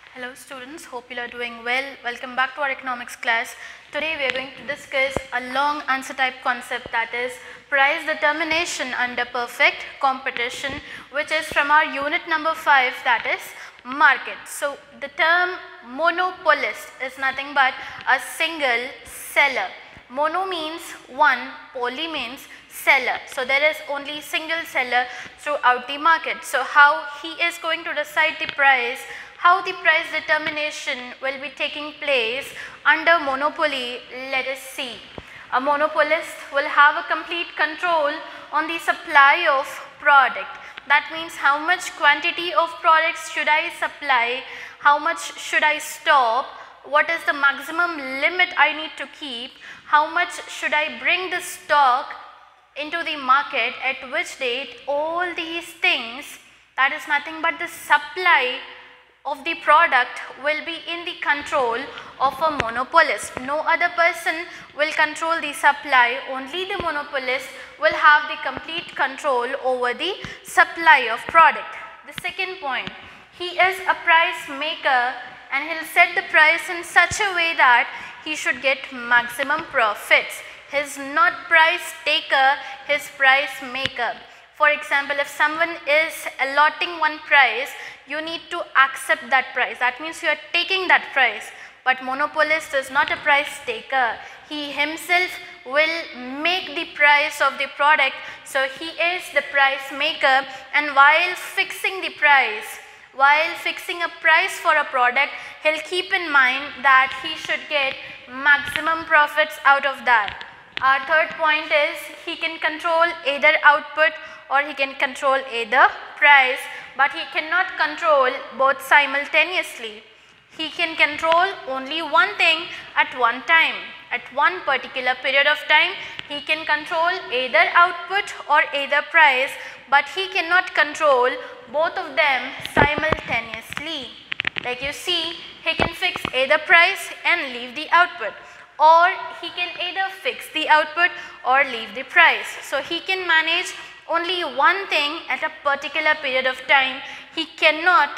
Hello students, hope you are doing well. Welcome back to our economics class. Today we are going to discuss a long answer type concept, that is price determination under perfect competition, which is from our unit number 5, that is market. So the term monopolist is nothing but a single seller. Mono means one, poly means seller. So there is only single seller throughout the market. So how he is going to decide the price, how the price determination will be taking place under monopoly, let us see. A monopolist will have a complete control on the supply of product. That means how much quantity of products should I supply, how much should I stop, what is the maximum limit I need to keep, how much should I bring the stock into the market, at which date. All these things, that is nothing but the supply of the product, will be in the control of a monopolist. No other person will control the supply, only the monopolist will have the complete control over the supply of product. The second point, he is a price maker and he will set the price in such a way that he should get maximum profits. He is not price taker, he is price maker. For example, if someone is allotting one price, you need to accept that price. That means you are taking that price. But monopolist is not a price taker. He himself will make the price of the product. So he is the price maker, and while fixing the price, while fixing a price for a product, he'll keep in mind that he should get maximum profits out of that. Our third point is he can control either output or he can control either price, but he cannot control both simultaneously. He can control only one thing at one time. At one particular period of time, he can control either output or either price, but he cannot control both of them simultaneously. Like you see, he can fix either price and leave the output, or he can either fix the output or leave the price. So he can manage only one thing at a particular period of time. He cannot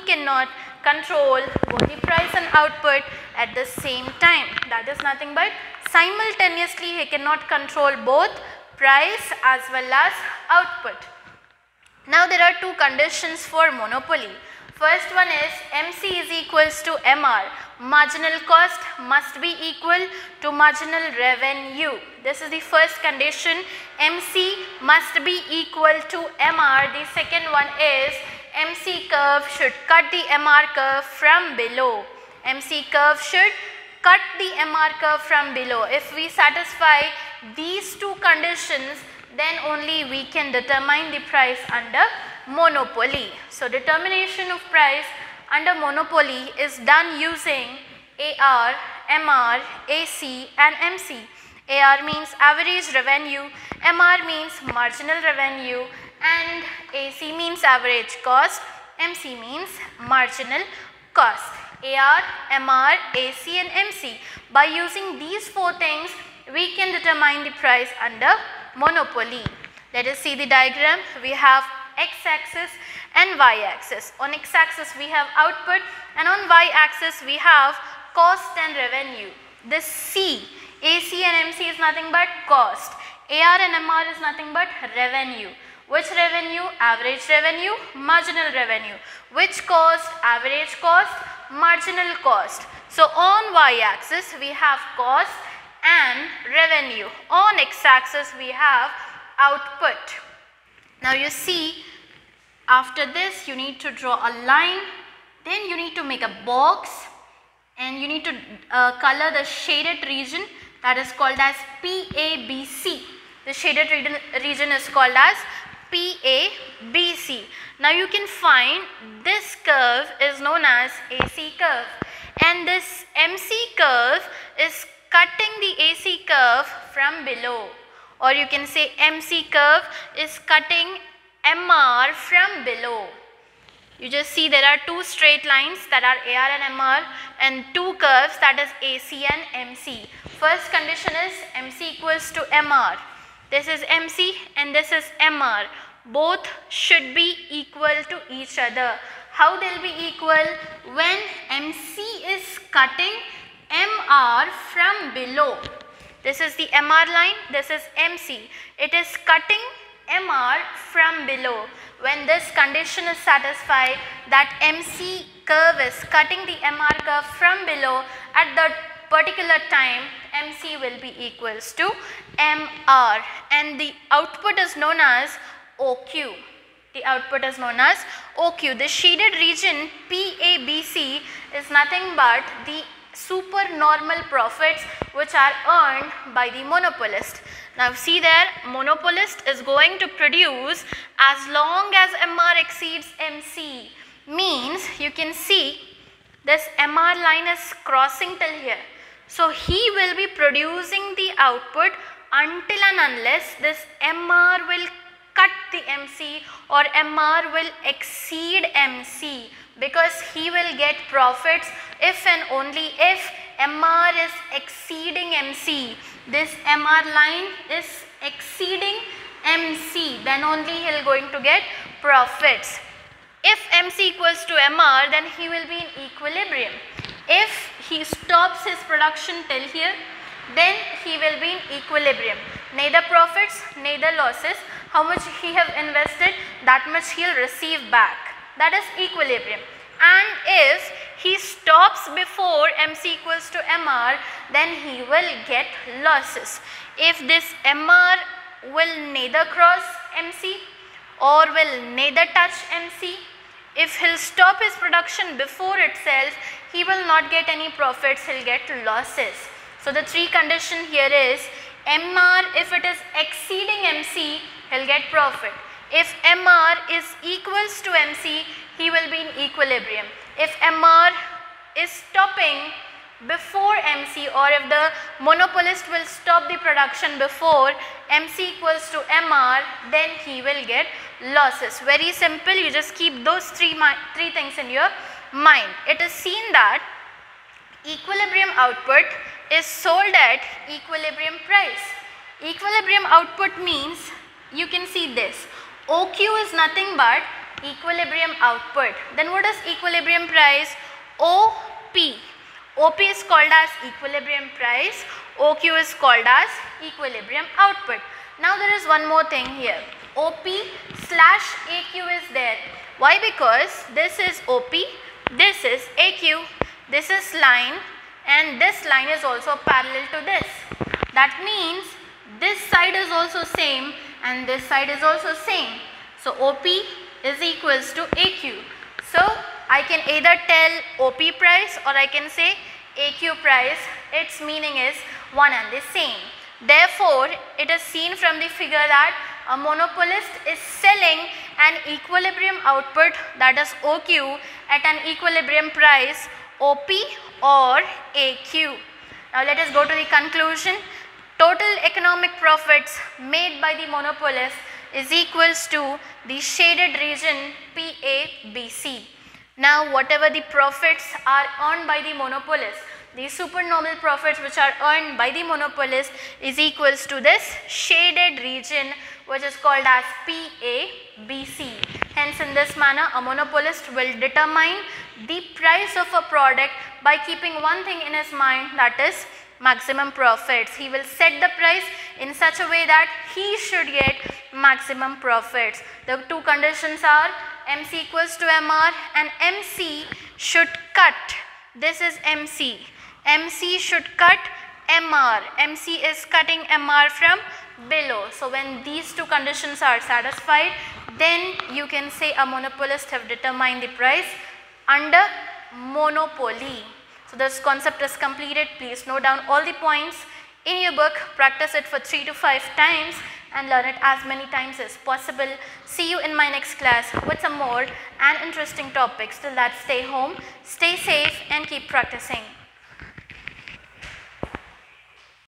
control both the price and output at the same time. That is nothing but simultaneously he cannot control both price as well as output. Now there are two conditions for monopoly. First one is MC is equals to MR. Marginal cost must be equal to marginal revenue. This is the first condition. MC must be equal to MR. The second one is MC curve should cut the MR curve from below. MC curve should cut the MR curve from below. If we satisfy these two conditions, then only we can determine the price under monopoly. So determination of price under monopoly is done using AR, MR, AC and MC. AR means average revenue, MR means marginal revenue, and AC means average cost, MC means marginal cost. AR, MR, AC and MC. By using these four things, we can determine the price under monopoly. Let us see the diagram. We have x-axis and y-axis. On x-axis we have output, and on y-axis we have cost and revenue. This C, AC and MC is nothing but cost. AR and MR is nothing but revenue. Which revenue? Average revenue, marginal revenue. Which cost? Average cost, marginal cost. So on y-axis we have cost and revenue. On x-axis we have output. Now you see, after this you need to draw a line, then you need to make a box, and you need to color the shaded region, that is called as PABC. The shaded region is called as PABC. Now you can find this curve is known as AC curve, and this MC curve is cutting the AC curve from below, or you can say MC curve is cutting MR from below. You just see there are two straight lines, that are AR and MR, and two curves, that is AC and MC. First condition is MC equals to MR. This is MC and this is MR. Both should be equal to each other. How they will be equal? When MC is cutting MR from below. This is the MR line, this is MC. It is cutting MR from below. When this condition is satisfied, that MC curve is cutting the MR curve from below, at the particular time MC will be equals to MR, and the output is known as OQ. The output is known as OQ. The shaded region PABC is nothing but the supernormal profits which are earned by the monopolist. Now see there, monopolist is going to produce as long as MR exceeds MC, means you can see this MR line is crossing till here. So he will be producing the output until and unless this MR will cut the MC or MR will exceed MC, because he will get profits if and only if MR is exceeding MC. This MR line is exceeding MC, then only he is going to get profits. If MC equals to MR, then he will be in equilibrium. If he stops his production till here, then he will be in equilibrium. Neither profits, neither losses. How much he have invested, that much he will receive back. That is equilibrium. And if he stops before MC equals to MR, then he will get losses. If this MR will neither cross MC or will neither touch MC, if he will stop his production before itself, he will not get any profits, he will get losses. So the three condition here is MR, if it is exceeding MC, he will get profit. If MR is equals to MC, he will be in equilibrium. If MR is stopping before MC, or if the monopolist will stop the production before MC equals to MR, then he will get losses. Very simple, you just keep those three things in your mind. It is seen that equilibrium output is sold at equilibrium price. Equilibrium output means, you can see this, OQ is nothing but equilibrium output. Then what is equilibrium price? OP. OP is called as equilibrium price, OQ is called as equilibrium output. Now there is one more thing here, OP slash AQ is there. Why? Because this is OP, this is AQ, this is line, and this line is also parallel to this. That means this side is also same and this side is also same. So OP is equals to AQ. So I can either tell OP price or I can say AQ price. Its meaning is one and the same. Therefore, it is seen from the figure that a monopolist is selling an equilibrium output, that is OQ, at an equilibrium price OP or AQ. Now let us go to the conclusion. Total economic profits made by the monopolist is equals to the shaded region PABC. Now whatever the profits are earned by the monopolist, the supernormal profits which are earned by the monopolist is equals to this shaded region which is called as PABC. Hence in this manner a monopolist will determine the price of a product by keeping one thing in his mind, that is maximum profits. He will set the price in such a way that he should get maximum profits. The two conditions are MC equals to MR and MC should cut. This is MC. MC should cut MR. MC is cutting MR from below. So when these two conditions are satisfied, then you can say a monopolist have determined the price under monopoly. So this concept is completed. Please note down all the points in your book, practice it for 3 to 5 times and learn it as many times as possible. See you in my next class with some more and interesting topics. Till that, stay home, stay safe and keep practicing.